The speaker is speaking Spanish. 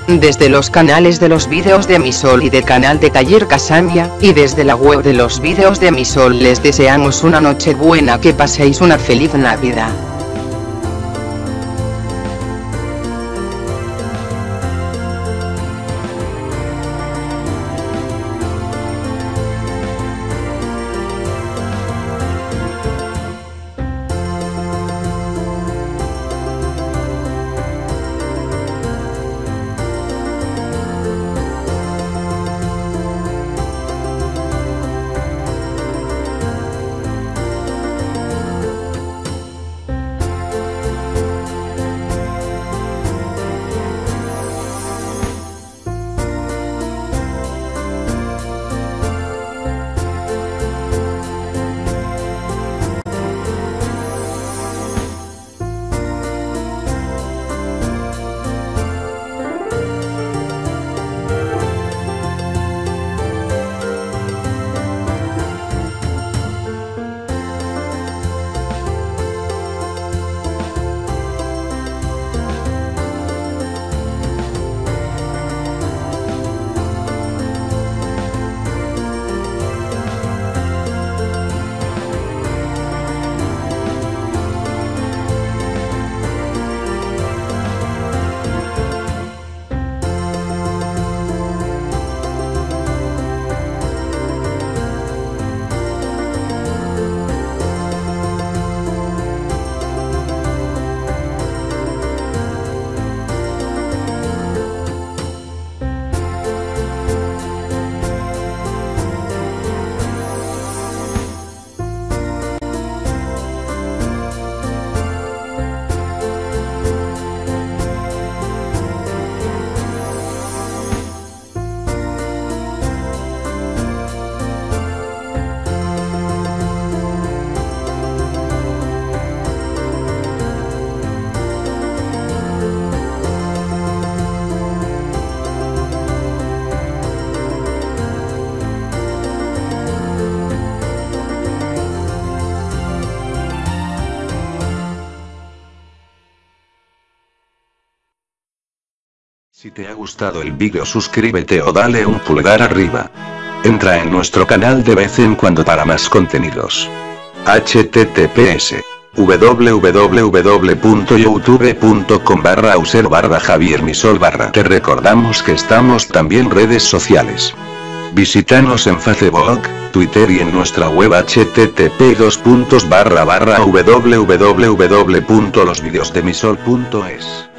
desde los canales de los vídeos de Misol y del canal de Taller Casandia, y desde la web de los vídeos de Misol les deseamos una noche buena, que paséis una feliz Navidad. Si te ha gustado el vídeo, suscríbete o dale un pulgar arriba. Entra en nuestro canal de vez en cuando para más contenidos. https://www.youtube.com/user/Javier Misol/. Te recordamos que estamos también en redes sociales. Visítanos en Facebook, Twitter y en nuestra web http://www.losvideosdemisol.es.